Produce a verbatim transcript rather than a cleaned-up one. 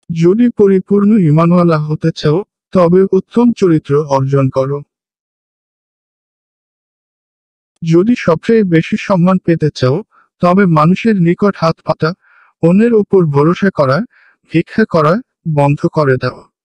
যদি পরিপূর্ণ ঈমানওয়ালা হতে চাও, তবে উত্তম চরিত্র অর্জন করো। যদি সবচেয়ে বেশি সম্মান পেতে চাও, তবে মানুষের নিকট হাত পাতা, অন্যের উপর ভরসা করা, ভিক্ষা করা বন্ধ করে দাও।